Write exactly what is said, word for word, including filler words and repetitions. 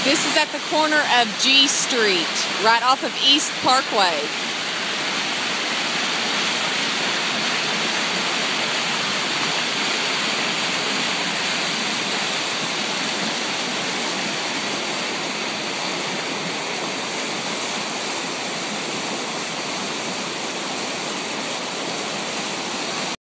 This is at the corner of G Street, right off of East Parkway.